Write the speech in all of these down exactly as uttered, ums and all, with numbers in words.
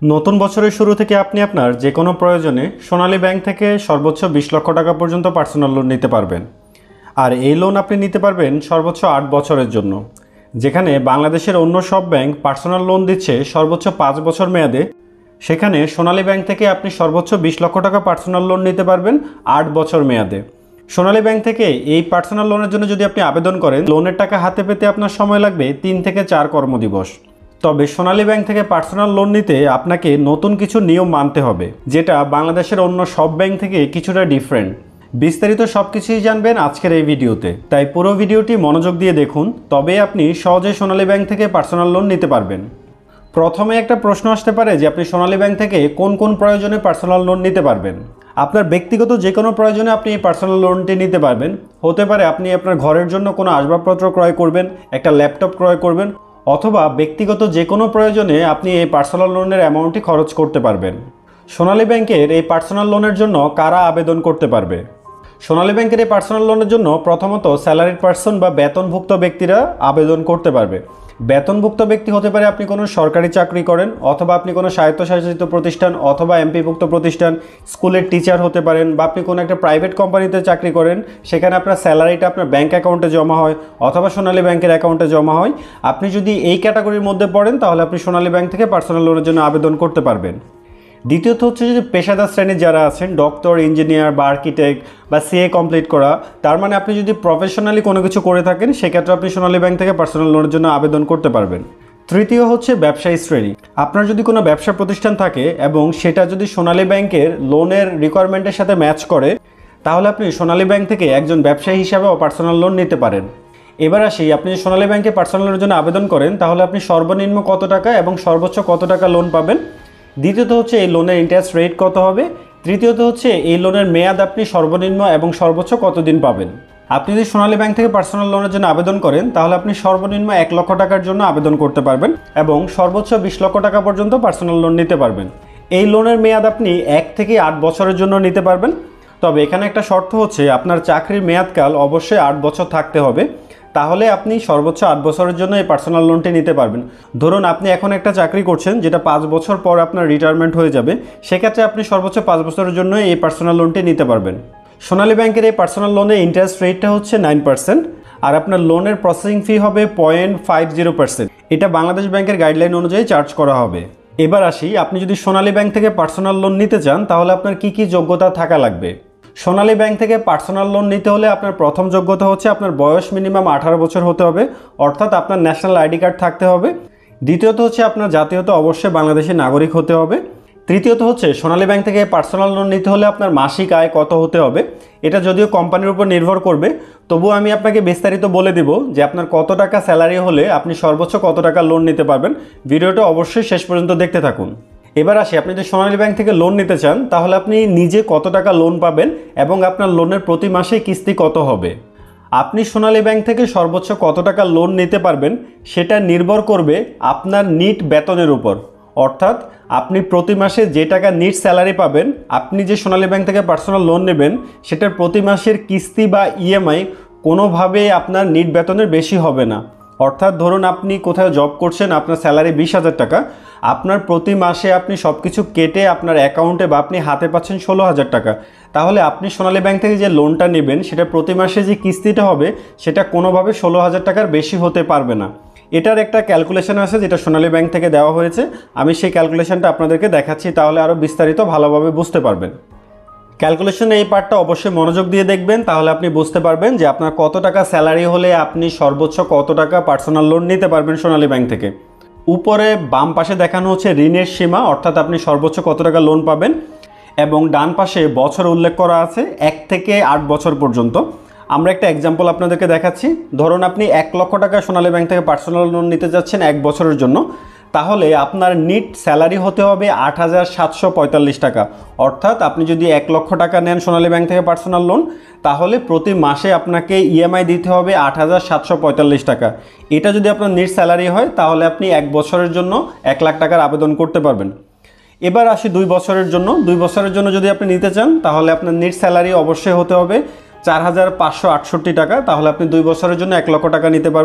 নতুন বছরের শুরু থেকে আপনি আপনার যে কোনো প্রয়োজনে সোনালী ব্যাংক থেকে সর্বোচ্চ বিশ লক্ষ টাকা পর্যন্ত পার্সোনাল লোন নিতে পারবেন। আর এই লোন আপনি নিতে পারবেন সর্বোচ্চ আট বছরের জন্য, যেখানে বাংলাদেশের অন্য সব ব্যাংক পার্সোনাল লোন দিচ্ছে সর্বোচ্চ পাঁচ বছর মেয়াদে। সেখানে সোনালী ব্যাংক থেকে আপনি সর্বোচ্চ বিশ লক্ষ টাকা পার্সোনাল লোন নিতে পারবেন আট বছর মেয়াদে। সোনালী ব্যাংক থেকে এই পার্সোনাল লোনের জন্য যদি আপনি আবেদন করেন, লোনের টাকা হাতে পেতে আপনার সময় লাগবে তিন থেকে চার কর্মদিবস। তবে সোনালী ব্যাংক থেকে পার্সোনাল লোন নিতে আপনাকে নতুন কিছু নিয়ম মানতে হবে, যেটা বাংলাদেশের অন্য সব ব্যাংক থেকে কিছুটা ডিফারেন্ট। বিস্তারিত সব কিছুই জানবেন আজকের এই ভিডিওতে, তাই পুরো ভিডিওটি মনোযোগ দিয়ে দেখুন, তবে আপনি সহজে সোনালী ব্যাংক থেকে পার্সোনাল লোন নিতে পারবেন। প্রথমে একটা প্রশ্ন আসতে পারে যে আপনি সোনালী ব্যাংক থেকে কোন কোন প্রয়োজনে পার্সোনাল লোন নিতে পারবেন। আপনার ব্যক্তিগত যে কোনো প্রয়োজনে আপনি এই পার্সোনাল লোনটি নিতে পারবেন। হতে পারে আপনি আপনার ঘরের জন্য কোনো আসবাবপত্র ক্রয় করবেন, একটা ল্যাপটপ ক্রয় করবেন, অথবা ব্যক্তিগত যে কোনো প্রয়োজনে আপনি এই পার্সোনাল লোনের অ্যামাউন্টটি খরচ করতে পারবেন। সোনালী ব্যাংকের এই পার্সোনাল লোনের জন্য কারা আবেদন করতে পারবে? সোনালী ব্যাংকের এই পার্সোনাল লোনের জন্য প্রথমত স্যালারিড পার্সন বা বেতনভুক্ত ব্যক্তিরা আবেদন করতে পারবে। বেতনভুক্ত ব্যক্তি হতে পারে আপনি কোনো সরকারি চাকরি করেন, অথবা আপনি কোনো স্বায়ত্তশাসিত প্রতিষ্ঠান অথবা এমপিভুক্ত প্রতিষ্ঠান, স্কুলের টিচার হতে পারেন, বা আপনি কোনো একটা প্রাইভেট কোম্পানিতে চাকরি করেন, সেখানে আপনার স্যালারিটা আপনার ব্যাংক অ্যাকাউন্টে জমা হয় অথবা সোনালী ব্যাংকের অ্যাকাউন্টে জমা হয়। আপনি যদি এই ক্যাটাগরির মধ্যে পড়েন, তাহলে আপনি সোনালী ব্যাংক থেকে পার্সোনাল লোনের জন্য আবেদন করতে পারবেন। দ্বিতীয়ত হচ্ছে যে পেশাদার শ্রেণীর যারা আছেন, ডক্টর, ইঞ্জিনিয়ার বা আর্কিটেক্ট বা সিএ কমপ্লিট করা, তার মানে আপনি যদি প্রফেশনালি কোনো কিছু করে থাকেন, সেক্ষেত্রে আপনি সোনালী ব্যাংক থেকে পার্সোনাল লোনের জন্য আবেদন করতে পারবেন। তৃতীয় হচ্ছে ব্যবসায়ী শ্রেণী। আপনার যদি কোনো ব্যবসা প্রতিষ্ঠান থাকে এবং সেটা যদি সোনালী ব্যাংকের লোনের রিকোয়ারমেন্টের সাথে ম্যাচ করে, তাহলে আপনি সোনালী ব্যাংক থেকে একজন ব্যবসায়ী হিসাবেও পার্সোনাল লোন নিতে পারেন। এবার আসি, আপনি সোনালী ব্যাংকে পার্সোনাল লোনের জন্য আবেদন করেন, তাহলে আপনি সর্বনিম্ন কত টাকা এবং সর্বোচ্চ কত টাকা লোন পাবেন। দ্বিতীয়ত হচ্ছে এই লোনের ইন্টারেস্ট রেট কত হবে। তৃতীয়ত হচ্ছে এই লোনের মেয়াদ আপনি সর্বনিম্ন এবং সর্বোচ্চ কতদিন পাবেন। আপনি যদি সোনালী ব্যাংক থেকে পার্সোনাল লোনের জন্য আবেদন করেন, তাহলে আপনি সর্বনিম্ন এক লক্ষ টাকার জন্য আবেদন করতে পারবেন এবং সর্বোচ্চ বিশ লক্ষ টাকা পর্যন্ত পার্সোনাল লোন নিতে পারবেন। এই লোনের মেয়াদ আপনি এক থেকে আট বছরের জন্য নিতে পারবেন। তবে এখানে একটা শর্ত হচ্ছে, আপনার চাকরির মেয়াদকাল অবশ্যই আট বছর থাকতে হবে, তাহলে আপনি সর্বোচ্চ আট বছরের জন্য এই পার্সোনাল লোনটি নিতে পারবেন। ধরুন আপনি এখন একটা চাকরি করছেন, যেটা পাঁচ বছর পর আপনার রিটায়ারমেন্ট হয়ে যাবে, সেক্ষেত্রে আপনি সর্বোচ্চ পাঁচ বছরের জন্য এই পার্সোনাল লোনটি নিতে পারবেন। সোনালী ব্যাংকের এই পার্সোনাল লোনের ইন্টারেস্ট রেটটা হচ্ছে নাইন পার্সেন্ট, আর আপনার লোনের প্রসেসিং ফি হবে পয়েন্ট ফাইভ জিরো পার্সেন্ট। এটা বাংলাদেশ ব্যাংকের গাইডলাইন অনুযায়ী চার্জ করা হবে। এবার আসি, আপনি যদি সোনালী ব্যাংক থেকে পার্সোনাল লোন নিতে চান, তাহলে আপনার কি কি যোগ্যতা থাকা লাগবে। সোনালী ব্যাংক থেকে পার্সোনাল লোন নিতে হলে আপনার প্রথম যোগ্যতা হচ্ছে আপনার বয়স মিনিমাম আঠারো বছর হতে হবে, অর্থাৎ আপনার ন্যাশনাল আইডি কার্ড থাকতে হবে। দ্বিতীয়ত হচ্ছে আপনার জাতীয়তা অবশ্যই বাংলাদেশের নাগরিক হতে হবে। তৃতীয়ত হচ্ছে সোনালী ব্যাংক থেকে পার্সোনাল লোন নিতে হলে আপনার মাসিক আয় কত হতে হবে। এটা যদিও কোম্পানির উপর নির্ভর করবে, তবুও আমি আপনাকে বিস্তারিত বলে দিব যে আপনার কত টাকা স্যালারি হলে আপনি সর্বোচ্চ কত টাকা লোন নিতে পারবেন। ভিডিওটা অবশ্যই শেষ পর্যন্ত দেখতে থাকুন। এবার আসি, আপনি যদি সোনালী ব্যাংক থেকে লোন নিতে চান, তাহলে আপনি নিজে কত টাকা লোন পাবেন এবং আপনার লোনের প্রতি মাসে কিস্তি কত হবে। আপনি সোনালী ব্যাংক থেকে সর্বোচ্চ কত টাকা লোন নিতে পারবেন সেটা নির্ভর করবে আপনার নিট বেতনের উপর, অর্থাৎ আপনি প্রতি মাসে যে টাকা নিট স্যালারি পাবেন, আপনি যে সোনালী ব্যাংক থেকে পার্সোনাল লোন নেবেন, সেটার প্রতি মাসের কিস্তি বা ইএমআই কোনোভাবেই আপনার নিট বেতনের বেশি হবে না। অর্থাৎ ধরুন আপনি কোথাও জব করছেন, আপনার স্যালারি বিশ হাজার টাকা, আপনার প্রতি মাসে আপনি সব কিছু কেটে আপনার অ্যাকাউন্টে বা আপনি হাতে পাচ্ছেন ষোলো হাজার টাকা, তাহলে আপনি সোনালী ব্যাংক থেকে যে লোনটা নেবেন, সেটা প্রতি মাসে যে কিস্তিটা হবে, সেটা কোনোভাবে ষোলো হাজার টাকার বেশি হতে পারবে না। এটার একটা ক্যালকুলেশন আছে যেটা সোনালী ব্যাংক থেকে দেওয়া হয়েছে, আমি সেই ক্যালকুলেশনটা আপনাদেরকে দেখাচ্ছি, তাহলে আরও বিস্তারিত ভালোভাবে বুঝতে পারবেন। ক্যালকুলেশনে এই পার্টটা অবশ্যই মনোযোগ দিয়ে দেখবেন, তাহলে আপনি বুঝতে পারবেন যে আপনার কত টাকা স্যালারি হলে আপনি সর্বোচ্চ কত টাকা পার্সোনাল লোন নিতে পারবেন সোনালী ব্যাংক থেকে। উপরে বাম পাশে দেখানো হচ্ছে ঋণের সীমা, অর্থাৎ আপনি সর্বোচ্চ কত টাকা লোন পাবেন, এবং ডান পাশে বছর উল্লেখ করা আছে এক থেকে আট বছর পর্যন্ত। আমরা একটা এক্সাম্পল আপনাদেরকে দেখাচ্ছি। ধরুন আপনি এক লক্ষ টাকা সোনালী ব্যাংক থেকে পার্সোনাল লোন নিতে যাচ্ছেন এক বছরের জন্য, তাহলে আপনার নিট স্যালারি হতে হবে আট হাজার সাতশো পঁয়তাল্লিশ টাকা। অর্থাৎ আপনি যদি এক লক্ষ টাকা নেন সোনালী ব্যাংক থেকে পার্সোনাল লোন, তাহলে প্রতি মাসে আপনাকে ইএমআই দিতে হবে আট হাজার সাতশো পঁয়তাল্লিশ টাকা। এটা যদি আপনার নিট স্যালারি হয়, তাহলে আপনি এক বছরের জন্য এক লাখ টাকার আবেদন করতে পারবেন। এবার আসি দুই বছরের জন্য। দুই বছরের জন্য যদি আপনি নিতে চান, তাহলে আপনার নিট স্যালারি অবশ্যই হতে হবে চার হাজার পাঁচশো আটষট্টি টাকা, তাহলে আপনি দুই বছরের জন্য এক লক্ষ টাকা নিতে পারবেন।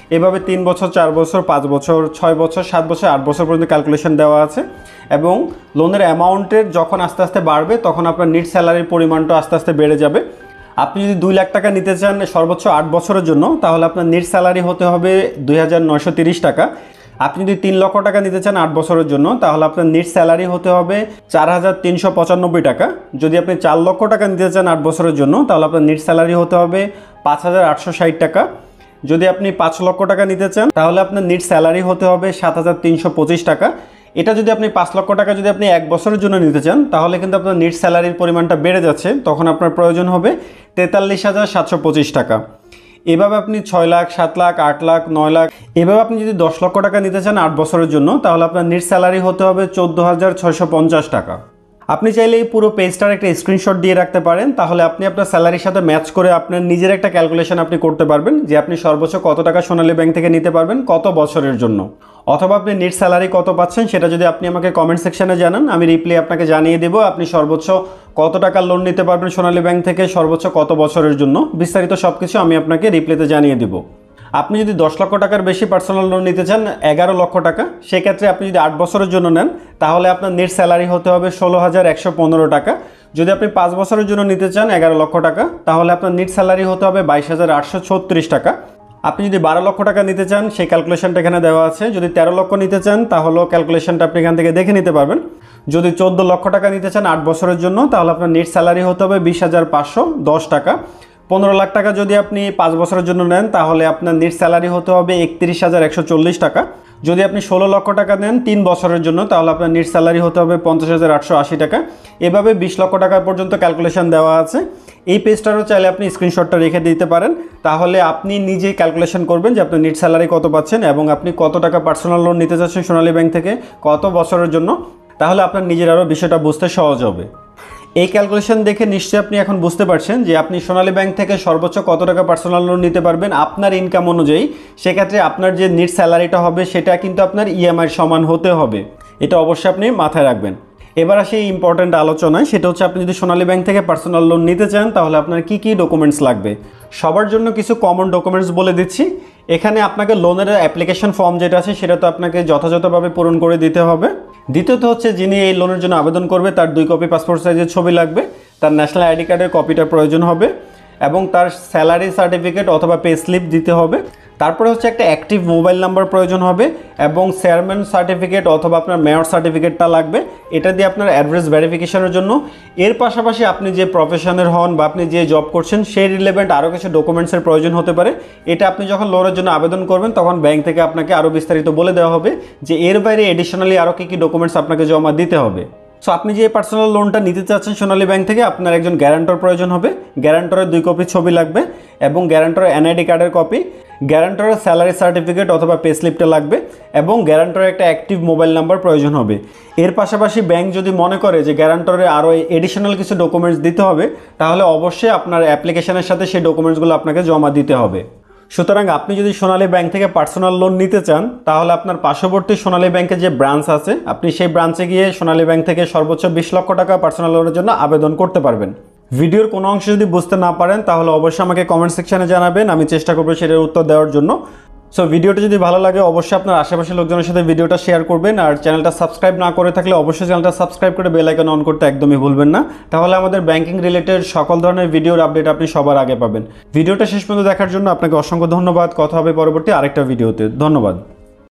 এভাবে তিন বছর, চার বছর, পাঁচ বছর, ছয় বছর, সাত বছর, আট বছর পর্যন্ত ক্যালকুলেশন দেওয়া আছে। এবং লোনের অ্যামাউন্টের যখন আস্তে আস্তে বাড়বে তখন আপনার নেট স্যালারির পরিমাণটা আস্তে আস্তে বেড়ে যাবে। আপনি যদি দুই লাখ টাকা নিতে চান সর্বোচ্চ আট বছরের জন্য, তাহলে আপনার নেট স্যালারি হতে হবে দুই হাজার নয়শো তিরিশ টাকা। আপনি যদি তিন লক্ষ টাকা নিতে চান আট বছরের জন্য, তাহলে আপনার নেট স্যালারি হতে হবে চার হাজার তিনশো পঁচানব্বই টাকা। যদি আপনি চার লক্ষ টাকা নিতে চান আট বছরের জন্য, তাহলে আপনার নেট স্যালারি হতে হবে পাঁচ হাজার আটশো ষাট টাকা। যদি আপনি পাঁচ লক্ষ টাকা নিতে চান, তাহলে আপনার নেট স্যালারি হতে হবে সাত হাজার তিনশো পঁচিশ টাকা। এটা যদি আপনি পাঁচ লক্ষ টাকা যদি আপনি এক বছরের জন্য নিতে চান, তাহলে কিন্তু আপনার নেট স্যালারির পরিমাণটা বেড়ে যাচ্ছে, তখন আপনার প্রয়োজন হবে তেতাল্লিশ হাজার সাতশো পঁচিশ টাকা। এভাবে আপনি ছয় লাখ, সাত লাখ, আট লাখ, নয় লাখ, এভাবে আপনি যদি দশ লক্ষ টাকা নিতে চান আট বছরের জন্য, তাহলে আপনার নেট স্যালারি হতে হবে চোদ্দো হাজার ছয়শো পঞ্চাশ টাকা। আপনি চাইলে এই পুরো পেজটার একটা স্ক্রিনশট দিয়ে রাখতে পারেন, তাহলে আপনি আপনার স্যালারির সাথে ম্যাচ করে আপনার নিজের একটা ক্যালকুলেশন আপনি করতে পারবেন যে আপনি সর্বোচ্চ কত টাকা সোনালী ব্যাংক থেকে নিতে পারবেন কত বছরের জন্য। অথবা আপনি নেট স্যালারি কত পাচ্ছেন সেটা যদি আপনি আমাকে কমেন্ট সেকশনে জানান, আমি রিপ্লাই আপনাকে জানিয়ে দেবো আপনি সর্বোচ্চ কত টাকা লোন নিতে পারবেন সোনালী ব্যাংক থেকে সর্বোচ্চ কত বছরের জন্য। বিস্তারিত সব কিছু আমি আপনাকে রিপ্লাইতে জানিয়ে দেবো। আপনি যদি দশ লক্ষ টাকার বেশি পার্সোনাল লোন নিতে চান এগারো লক্ষ টাকা, সেক্ষেত্রে আপনি যদি আট বছরের জন্য নেন, তাহলে আপনার নেট স্যালারি হতে হবে ষোলো হাজার একশো পনেরো টাকা। যদি আপনি পাঁচ বছরের জন্য নিতে চান এগারো লক্ষ টাকা, তাহলে আপনার নেট স্যালারি হতে হবে বাইশ হাজার আটশো ছত্রিশ টাকা। আপনি যদি বারো লক্ষ টাকা নিতে চান, সেই ক্যালকুলেশনটা এখানে দেওয়া আছে। যদি তেরো লক্ষ নিতে চান, তাহলেও ক্যালকুলেশনটা আপনি এখান থেকে দেখে নিতে পারবেন। যদি চোদ্দো লক্ষ টাকা নিতে চান আট বছরের জন্য, তাহলে আপনার নেট স্যালারি হতে হবে বিশ হাজার পাঁচশো দশ টাকা। পনেরো লাখ টাকা যদি আপনি পাঁচ বছরের জন্য নেন, তাহলে আপনার নেট স্যালারি হতে হবে একত্রিশ হাজার একশো চল্লিশ টাকা। যদি আপনি ষোলো লক্ষ টাকা নেন তিন বছরের জন্য, তাহলে আপনার নেট স্যালারি হতে হবে পঞ্চাশ হাজার আটশো আশি টাকা। এভাবে বিশ লক্ষ টাকা পর্যন্ত ক্যালকুলেশন দেওয়া আছে। এই পেজটারও চাইলে আপনি স্ক্রিনশটটা রেখে দিতে পারেন, তাহলে আপনি নিজেই ক্যালকুলেশন করবেন যে আপনার নেট স্যালারি কত পাচ্ছেন এবং আপনি কত টাকা পার্সোনাল লোন নিতে চাচ্ছেন সোনালী ব্যাংক থেকে কত বছরের জন্য, তাহলে আপনার নিজের আরও বিষয়টা বুঝতে সহজ হবে। এই ক্যালকুলেশন দেখে নিশ্চয়ই আপনি এখন বুঝতে পারছেন যে আপনি সোনালী ব্যাংক থেকে সর্বোচ্চ কত টাকা পার্সোনাল লোন নিতে পারবেন আপনার ইনকাম অনুযায়ী। সেক্ষেত্রে আপনার যে নেট স্যালারিটা হবে সেটা কিন্তু আপনার ইএমআই সমান হতে হবে, এটা অবশ্যই আপনি মাথায় রাখবেন। এবার আসে ইম্পর্ট্যান্ট আলোচনায়, সেটা হচ্ছে আপনি যদি সোনালী ব্যাংক থেকে পার্সোনাল লোন নিতে চান, তাহলে আপনার কি কি ডকুমেন্টস লাগবে। সবার জন্য কিছু কমন ডকুমেন্টস বলে দিচ্ছি। এখানে আপনাকে লোনের অ্যাপ্লিকেশন ফর্ম যেটা আছে সেটা তো আপনাকে যথাযথভাবে পূরণ করে দিতে হবে। দ্বিতীয়ত হচ্ছে যিনি এই লোনের জন্য আবেদন করবে তার দুই কপি পাসপোর্ট সাইজের ছবি লাগবে, তার ন্যাশনাল আইডি কার্ডের কপিটা প্রয়োজন হবে এবং তার স্যালারি সার্টিফিকেট অথবা পে স্লিপ দিতে হবে। তারপরে হচ্ছে একটা অ্যাক্টিভ মোবাইল নাম্বার প্রয়োজন হবে এবং চেয়ারম্যান সার্টিফিকেট অথবা আপনার মেয়র সার্টিফিকেটটা লাগবে, এটা দিয়ে আপনার অ্যাড্রেস ভেরিফিকেশনের জন্য। এর পাশাপাশি আপনি যে প্রফেশনের হন বা আপনি যে জব করছেন সেই রিলেভেন্ট আরও কিছু ডকুমেন্টসের প্রয়োজন হতে পারে। এটা আপনি যখন লোনের জন্য আবেদন করবেন তখন ব্যাংক থেকে আপনাকে আরও বিস্তারিত বলে দেওয়া হবে যে এর বাইরে এডিশনালি আরও কী কী ডকুমেন্টস আপনাকে জমা দিতে হবে। সো আপনি যে পার্সোনাল লোনটা নিতে চাচ্ছেন সোনালী ব্যাংক থেকে, আপনার একজন গ্যারান্টর প্রয়োজন হবে। গ্যারান্টরের দুই কপি ছবি লাগবে এবং গ্যারান্টরের এনআইডি কার্ডের কপি, গ্যারান্টরের স্যালারি সার্টিফিকেট অথবা পে স্লিপটা লাগবে এবং গ্যারান্টরের একটা অ্যাক্টিভ মোবাইল নাম্বার প্রয়োজন হবে। এর পাশাপাশি ব্যাংক যদি মনে করে যে গ্যারান্টরে আরও এডিশনাল কিছু ডকুমেন্টস দিতে হবে, তাহলে অবশ্যই আপনার অ্যাপ্লিকেশনের সাথে সেই ডকুমেন্টসগুলো আপনাকে জমা দিতে হবে। সুতরাং আপনি যদি সোনালী ব্যাংক থেকে পার্সোনাল লোন নিতে চান, তাহলে আপনার পার্শ্ববর্তী সোনালী ব্যাংকের যে ব্রাঞ্চ আছে আপনি সেই ব্রাঞ্চে গিয়ে সোনালী ব্যাংক থেকে সর্বোচ্চ বিশ লক্ষ টাকা পার্সোনাল লোনের জন্য আবেদন করতে পারবেন। ভিডিওর কোনো অংশ যদি বুঝতে না পারেন তাহলে অবশ্যই আমাকে কমেন্ট সেকশনে জানাবেন, আমি চেষ্টা করবো সেটার উত্তর দেওয়ার জন্য। সো ভিডিওটা যদি ভালো লাগে অবশ্যই আপনার আশেপাশের লোকজনের সাথে ভিডিওটা শেয়ার করবেন, আর চ্যানেলটা সাবস্ক্রাইব না করে থাকলে অবশ্যই চ্যানেলটা সাবস্ক্রাইব করে বেল আইকন অন করতে একদমই ভুলবেন না, তাহলে আমাদের ব্যাংকিং রিলেটেড সকল ধরনের ভিডিওর আপডেট আপনি সবার আগে পাবেন। ভিডিওটা শেষ পর্যন্ত দেখার জন্য আপনাকে অসংখ্য ধন্যবাদ। কথা হবে পরবর্তী আরেকটা ভিডিওতে। ধন্যবাদ।